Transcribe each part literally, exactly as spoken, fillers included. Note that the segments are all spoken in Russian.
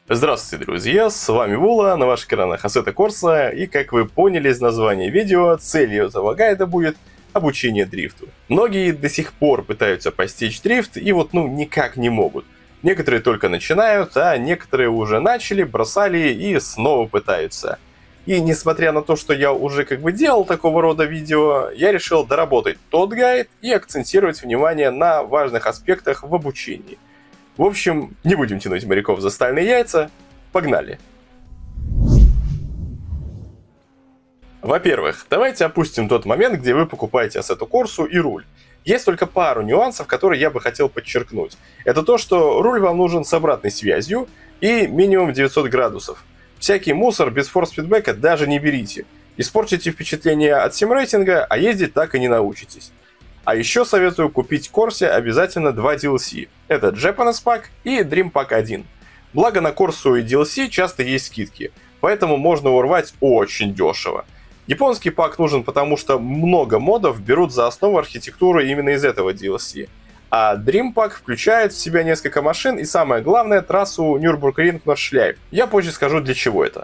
Здравствуйте, друзья, с вами Вула, на ваших экранах Assetto Corsa, и как вы поняли из названия видео, целью этого гайда будет обучение дрифту. Многие до сих пор пытаются постичь дрифт и вот ну никак не могут. Некоторые только начинают, а некоторые уже начали, бросали и снова пытаются. И несмотря на то, что я уже как бы делал такого рода видео, я решил доработать тот гайд и акцентировать внимание на важных аспектах в обучении. В общем, не будем тянуть моряков за стальные яйца, погнали! Во-первых, давайте опустим тот момент, где вы покупаете Assetto Corsa и руль. Есть только пару нюансов, которые я бы хотел подчеркнуть. Это то, что руль вам нужен с обратной связью и минимум девятьсот градусов. Всякий мусор без форс-фидбэка даже не берите. Испортите впечатление от сим-рейтинга, а ездить так и не научитесь. А еще советую купить Corsa обязательно два ди эл си. Это Japanese Pack и Dream Pack один. Благо на Corsa и ди эл си часто есть скидки, поэтому можно урвать очень дешево. Японский пак нужен, потому что много модов берут за основу архитектуру именно из этого ди эл си. А Dream Pack включает в себя несколько машин и самое главное трассу Nürburgring-Nordschleife. Я позже скажу, для чего это.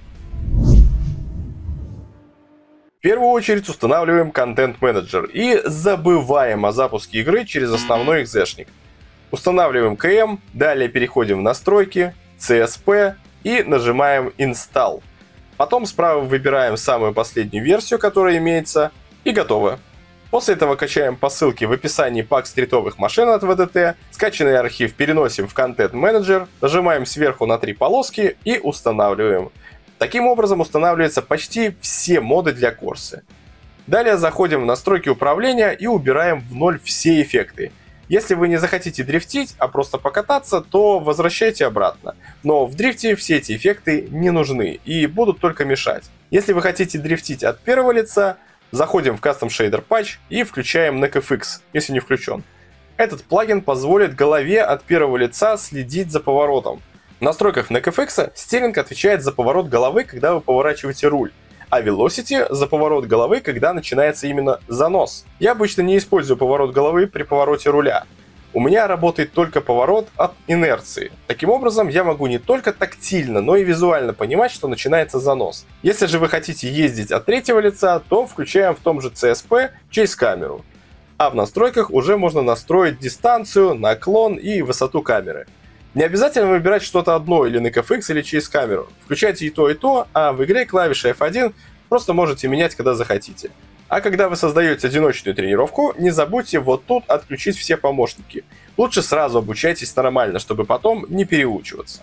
В первую очередь устанавливаем Content Manager и забываем о запуске игры через основной экзешник. Устанавливаем ка эм, далее переходим в настройки, си эс пи и нажимаем Install. Потом справа выбираем самую последнюю версию, которая имеется, и готово. После этого качаем по ссылке в описании пак стритовых машин от ви ди ти, скачанный архив переносим в Content Manager, нажимаем сверху на три полоски и устанавливаем. Таким образом устанавливаются почти все моды для Corsa. Далее заходим в настройки управления и убираем в ноль все эффекты. Если вы не захотите дрифтить, а просто покататься, то возвращайте обратно. Но в дрифте все эти эффекты не нужны и будут только мешать. Если вы хотите дрифтить от первого лица, заходим в Custom Shader Patch и включаем эн и си эф икс, если не включен. Этот плагин позволит голове от первого лица следить за поворотом. В настройках эн и си эф икс стилинг отвечает за поворот головы, когда вы поворачиваете руль, а Velocity за поворот головы, когда начинается именно занос. Я обычно не использую поворот головы при повороте руля. У меня работает только поворот от инерции. Таким образом, я могу не только тактильно, но и визуально понимать, что начинается занос. Если же вы хотите ездить от третьего лица, то включаем в том же си эс пи через камеру. А в настройках уже можно настроить дистанцию, наклон и высоту камеры. Не обязательно выбирать что-то одно, или эн и си эф икс, или через камеру. Включайте и то, и то, а в игре клавиши эф один просто можете менять, когда захотите. А когда вы создаете одиночную тренировку, не забудьте вот тут отключить все помощники. Лучше сразу обучайтесь нормально, чтобы потом не переучиваться.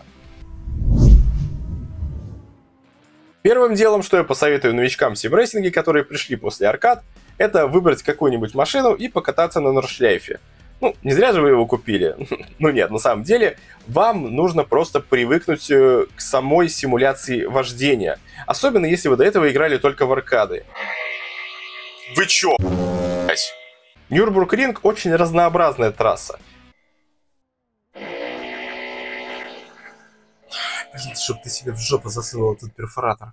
Первым делом, что я посоветую новичкам в симрейсинге, которые пришли после аркад, это выбрать какую-нибудь машину и покататься на Нордшляйфе. Ну, не зря же вы его купили. Ну нет, на самом деле, вам нужно просто привыкнуть к самой симуляции вождения. Особенно, если вы до этого играли только в аркады. Вы чё, блять? Nürburgring очень разнообразная трасса. Блин, чтоб ты себе в жопу засунул этот перфоратор.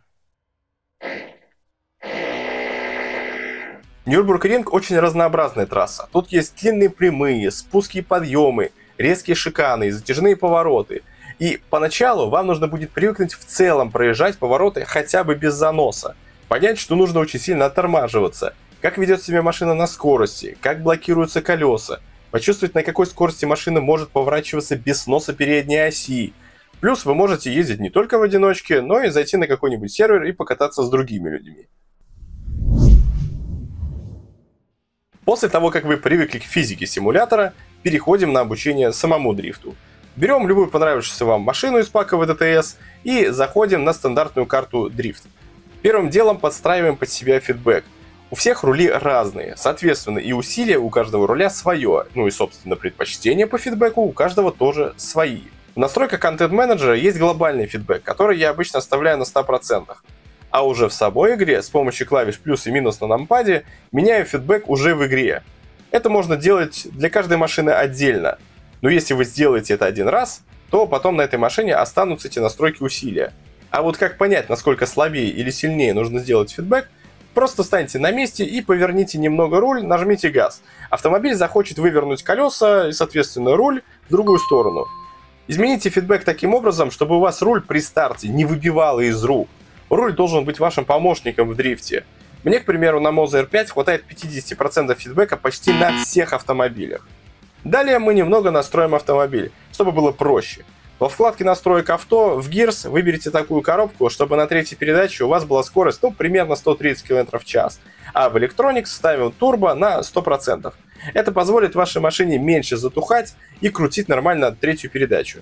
Nürburgring очень разнообразная трасса. Тут есть длинные прямые, спуски и подъемы, резкие шиканы и затяжные повороты. И поначалу вам нужно будет привыкнуть в целом проезжать повороты хотя бы без заноса. Понять, что нужно очень сильно оттормаживаться, как ведет себя машина на скорости, как блокируются колеса, почувствовать, на какой скорости машина может поворачиваться без сноса передней оси. Плюс вы можете ездить не только в одиночке, но и зайти на какой-нибудь сервер и покататься с другими людьми. После того, как вы привыкли к физике симулятора, переходим на обучение самому дрифту. Берем любую понравившуюся вам машину из пака ви ди ти эс и заходим на стандартную карту дрифт. Первым делом подстраиваем под себя фидбэк. У всех рули разные, соответственно и усилия у каждого руля свое, ну и собственно предпочтения по фидбэку у каждого тоже свои. В настройках Content Manager есть глобальный фидбэк, который я обычно оставляю на сто процентов. А уже в самой игре с помощью клавиш плюс и минус на нампаде меняю фидбэк уже в игре. Это можно делать для каждой машины отдельно, но если вы сделаете это один раз, то потом на этой машине останутся эти настройки усилия. А вот как понять, насколько слабее или сильнее нужно сделать фидбэк, просто встаньте на месте и поверните немного руль, нажмите газ. Автомобиль захочет вывернуть колеса и, соответственно, руль в другую сторону. Измените фидбэк таким образом, чтобы у вас руль при старте не выбивало из рук. Руль должен быть вашим помощником в дрифте. Мне, к примеру, на Moza эр пять хватает пятьдесят процентов фидбэка почти на всех автомобилях. Далее мы немного настроим автомобиль, чтобы было проще. Во вкладке настроек авто в Gears выберите такую коробку, чтобы на третьей передаче у вас была скорость ну, примерно сто тридцать километров в час, а в Electronics ставим турбо на сто процентов. Это позволит вашей машине меньше затухать и крутить нормально третью передачу.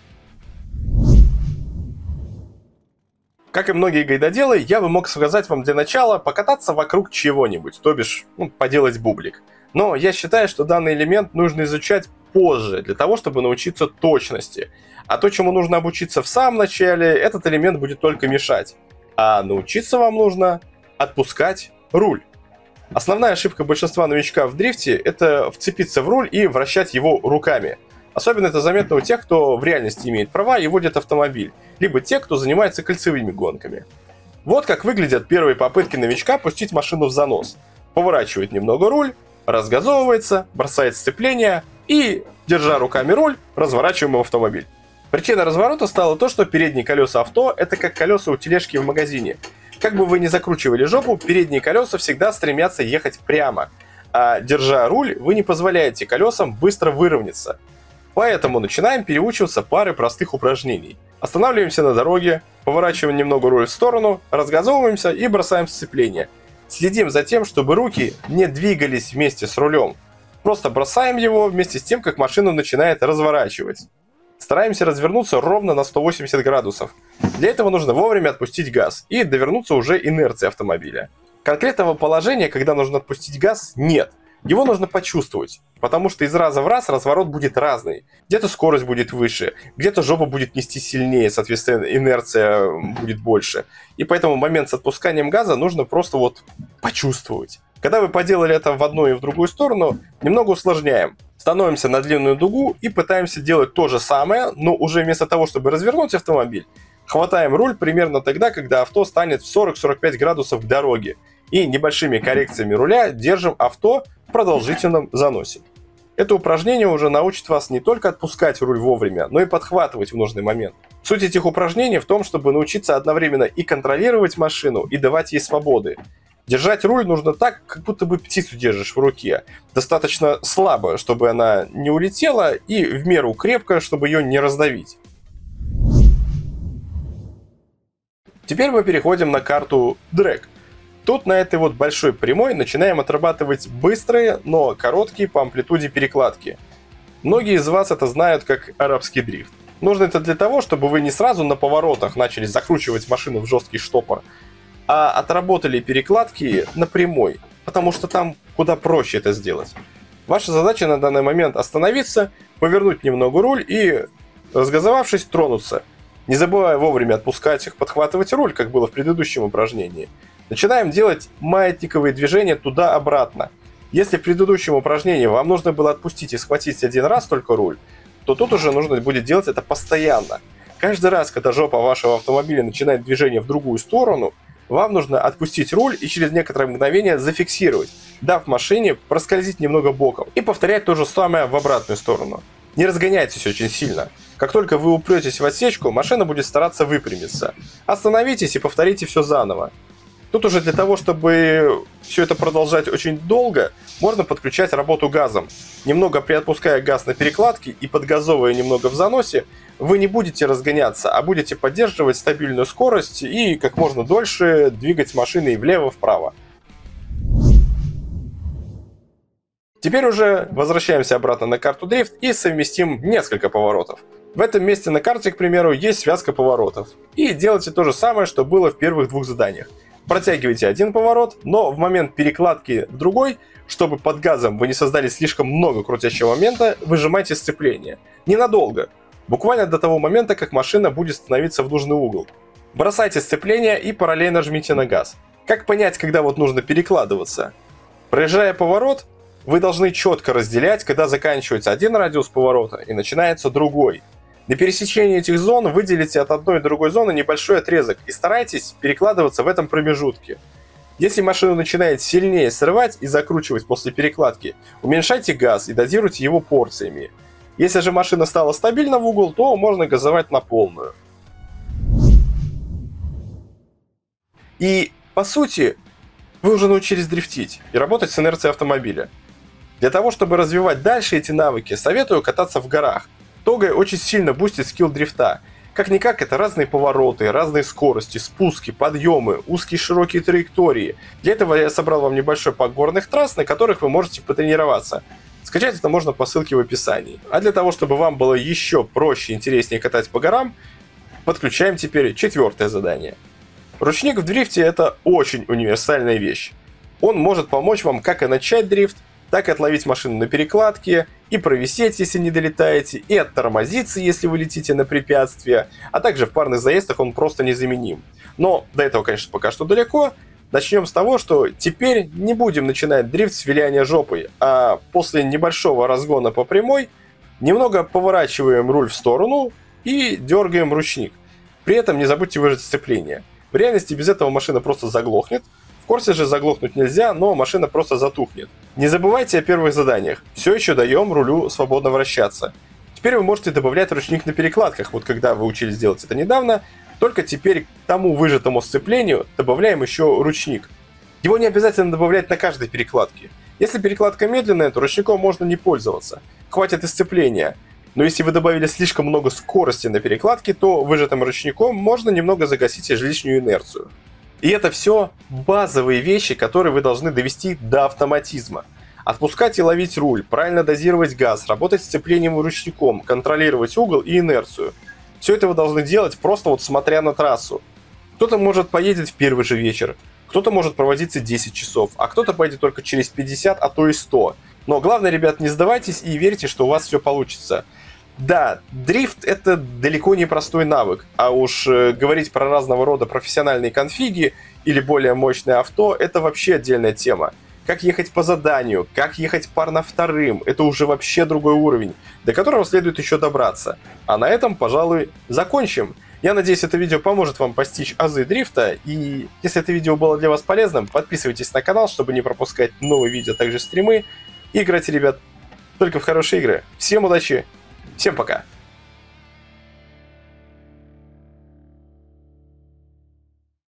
Как и многие гайдоделы, я бы мог сказать вам для начала покататься вокруг чего-нибудь, то бишь ну, поделать бублик. Но я считаю, что данный элемент нужно изучать позже, для того, чтобы научиться точности. А то, чему нужно обучиться в самом начале, этот элемент будет только мешать. А научиться вам нужно отпускать руль. Основная ошибка большинства новичка в дрифте – это вцепиться в руль и вращать его руками. Особенно это заметно у тех, кто в реальности имеет права и водит автомобиль, либо те, кто занимается кольцевыми гонками. Вот как выглядят первые попытки новичка пустить машину в занос. Поворачивает немного руль, разгазовывается, бросает сцепление и, держа руками руль, разворачиваем автомобиль. Причиной разворота стало то, что передние колеса авто – это как колеса у тележки в магазине. Как бы вы ни закручивали жопу, передние колеса всегда стремятся ехать прямо. А держа руль, вы не позволяете колесам быстро выровняться. Поэтому начинаем переучиваться парой простых упражнений. Останавливаемся на дороге, поворачиваем немного руль в сторону, разгазовываемся и бросаем сцепление. Следим за тем, чтобы руки не двигались вместе с рулем. Просто бросаем его вместе с тем, как машину начинает разворачивать. Стараемся развернуться ровно на сто восемьдесят градусов. Для этого нужно вовремя отпустить газ и довернуться уже инерции автомобиля. Конкретного положения, когда нужно отпустить газ, нет. Его нужно почувствовать, потому что из раза в раз разворот будет разный. Где-то скорость будет выше, где-то жопа будет нести сильнее, соответственно, инерция будет больше. И поэтому момент с отпусканием газа нужно просто вот почувствовать. Когда вы поделали это в одну и в другую сторону, немного усложняем. Становимся на длинную дугу и пытаемся делать то же самое, но уже вместо того, чтобы развернуть автомобиль, хватаем руль примерно тогда, когда авто станет в сорок - сорок пять градусов к дороге. И небольшими коррекциями руля держим авто в продолжительном заносе. Это упражнение уже научит вас не только отпускать руль вовремя, но и подхватывать в нужный момент. Суть этих упражнений в том, чтобы научиться одновременно и контролировать машину, и давать ей свободы. Держать руль нужно так, как будто бы птицу держишь в руке. Достаточно слабо, чтобы она не улетела, и в меру крепко, чтобы ее не раздавить. Теперь мы переходим на карту Drag. Тут на этой вот большой прямой начинаем отрабатывать быстрые, но короткие по амплитуде перекладки. Многие из вас это знают как арабский дрифт. Нужно это для того, чтобы вы не сразу на поворотах начали закручивать машину в жесткий штопор, а отработали перекладки на прямой, потому что там куда проще это сделать. Ваша задача на данный момент остановиться, повернуть немного руль и, разгазовавшись, тронуться. Не забывая вовремя отпускать их, подхватывать руль, как было в предыдущем упражнении. Начинаем делать маятниковые движения туда-обратно. Если в предыдущем упражнении вам нужно было отпустить и схватить один раз только руль, то тут уже нужно будет делать это постоянно. Каждый раз, когда жопа вашего автомобиля начинает движение в другую сторону, вам нужно отпустить руль и через некоторое мгновение зафиксировать, дав машине проскользить немного боком, и повторять то же самое в обратную сторону. Не разгоняйтесь очень сильно. Как только вы упретесь в отсечку, машина будет стараться выпрямиться. Остановитесь и повторите все заново. Тут уже для того, чтобы все это продолжать очень долго, можно подключать работу газом. Немного приотпуская газ на перекладке и подгазовывая немного в заносе, вы не будете разгоняться, а будете поддерживать стабильную скорость и как можно дольше двигать машиной влево-вправо. Теперь уже возвращаемся обратно на карту дрифт и совместим несколько поворотов. В этом месте на карте, к примеру, есть связка поворотов. И делайте то же самое, что было в первых двух заданиях. Протягивайте один поворот, но в момент перекладки в другой, чтобы под газом вы не создали слишком много крутящего момента, выжимайте сцепление. Ненадолго. Буквально до того момента, как машина будет становиться в нужный угол. Бросайте сцепление и параллельно жмите на газ. Как понять, когда вот нужно перекладываться? Проезжая поворот, вы должны четко разделять, когда заканчивается один радиус поворота и начинается другой. На пересечении этих зон выделите от одной и другой зоны небольшой отрезок и старайтесь перекладываться в этом промежутке. Если машину начинает сильнее срывать и закручивать после перекладки, уменьшайте газ и дозируйте его порциями. Если же машина стала стабильно в угол, то можно газовать на полную. И, по сути, вы уже научились дрифтить и работать с инерцией автомобиля. Для того, чтобы развивать дальше эти навыки, советую кататься в горах. Тогай очень сильно бустит скилл дрифта. Как-никак, это разные повороты, разные скорости, спуски, подъемы, узкие широкие траектории. Для этого я собрал вам небольшой пак горных трасс, на которых вы можете потренироваться. Скачать это можно по ссылке в описании. А для того, чтобы вам было еще проще и интереснее катать по горам, подключаем теперь четвертое задание. Ручник в дрифте — это очень универсальная вещь. Он может помочь вам как и начать дрифт, так и отловить машину на перекладке, и провисеть, если не долетаете, и оттормозиться, если вы летите на препятствия, а также в парных заездах он просто незаменим. Но до этого, конечно, пока что далеко. Начнем с того, что теперь не будем начинать дрифт с виляния жопой, а после небольшого разгона по прямой немного поворачиваем руль в сторону и дергаем ручник. При этом не забудьте выжать сцепление. В реальности без этого машина просто заглохнет. В Корсе же заглохнуть нельзя, но машина просто затухнет. Не забывайте о первых заданиях. Все еще даем рулю свободно вращаться. Теперь вы можете добавлять ручник на перекладках, вот когда вы учились делать это недавно. Только теперь к тому выжатому сцеплению добавляем еще ручник. Его не обязательно добавлять на каждой перекладке. Если перекладка медленная, то ручником можно не пользоваться. Хватит и сцепления. Но если вы добавили слишком много скорости на перекладке, то выжатым ручником можно немного загасить лишнюю инерцию. И это все базовые вещи, которые вы должны довести до автоматизма. Отпускать и ловить руль, правильно дозировать газ, работать с сцеплением и ручником, контролировать угол и инерцию. Все это вы должны делать просто вот смотря на трассу. Кто-то может поедет в первый же вечер, кто-то может проводиться десять часов, а кто-то поедет только через пятьдесят, а то и сто. Но главное, ребят, не сдавайтесь и верьте, что у вас все получится. Да, дрифт — это далеко не простой навык, а уж э, говорить про разного рода профессиональные конфиги или более мощное авто — это вообще отдельная тема. Как ехать по заданию, как ехать парно вторым — это уже вообще другой уровень, до которого следует еще добраться. А на этом, пожалуй, закончим. Я надеюсь, это видео поможет вам постичь азы дрифта, и если это видео было для вас полезным, подписывайтесь на канал, чтобы не пропускать новые видео, а также стримы. И играйте, ребят, только в хорошие игры. Всем удачи! Всем пока!